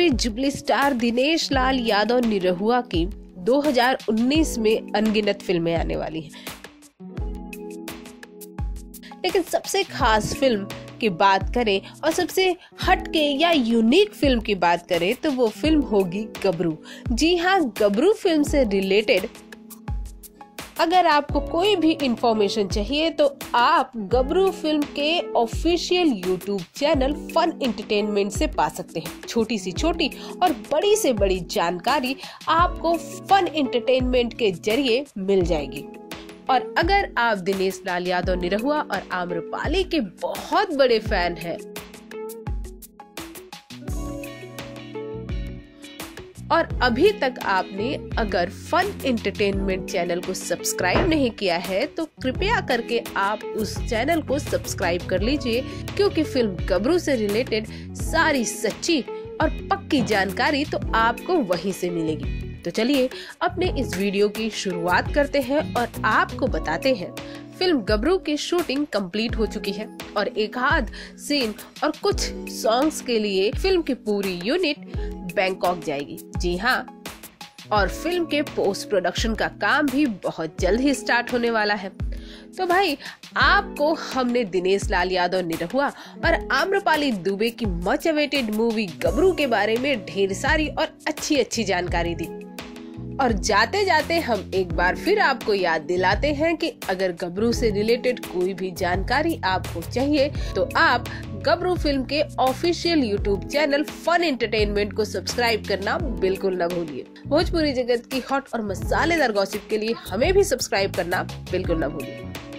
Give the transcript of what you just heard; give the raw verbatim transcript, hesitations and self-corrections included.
Jubilee star Dinesh Lal Yadav Nirahua की दो हज़ार उन्नीस में अनगिनत फिल्में आने वाली हैं, लेकिन सबसे खास फिल्म की बात करें और सबसे हटके या यूनिक फिल्म की बात करें तो वो फिल्म होगी गबरू। जी हाँ, गबरू फिल्म से रिलेटेड अगर आपको कोई भी इंफॉर्मेशन चाहिए तो आप गबरू फिल्म के official YouTube channel fun entertainment से पा सकते हैं। छोटी सी छोटी और बड़ी से बड़ी जानकारी आपको फन एंटरटेनमेंट के जरिए मिल जाएगी। और अगर आप दिनेश लाल यादव निरहुआ और आम्रपाली के बहुत बड़े फैन हैं और अभी तक आपने अगर फन एंटरटेनमेंट चैनल को सब्सक्राइब नहीं किया है तो कृपया करके आप उस चैनल को सब्सक्राइब कर लीजिए, क्योंकि फिल्म गबरू से रिलेटेड सारी सच्ची और पक्की जानकारी तो आपको वहीं से मिलेगी। तो चलिए अपने इस वीडियो की शुरुआत करते हैं और आपको बताते हैं फिल्म गबरू की शूटिंग कंप्लीट हो चुकी है और एक आध सीन और कुछ सॉन्ग्स के लिए फिल्म की पूरी यूनिट बैंकॉक जाएगी। जी हाँ, और फिल्म के पोस्ट प्रोडक्शन का काम भी बहुत जल्द ही स्टार्ट होने वाला है। तो भाई, आपको हमने दिनेश लाल यादव निरहुआ और आम्रपाली दुबे की मच अवेटेड मूवी गबरू के बारे में ढेर सारी और अच्छी अच्छी जानकारी दी। और जाते जाते हम एक बार फिर आपको याद दिलाते हैं कि अगर गबरू से रिलेटेड कोई भी जानकारी आपको चाहिए तो आप गबरू फिल्म के official YouTube channel fun entertainment को सब्सक्राइब करना बिल्कुल न भूलिए। भोजपुरी जगत की हॉट और मसालेदार गॉसिप के लिए हमें भी सब्सक्राइब करना बिल्कुल न भूलिए।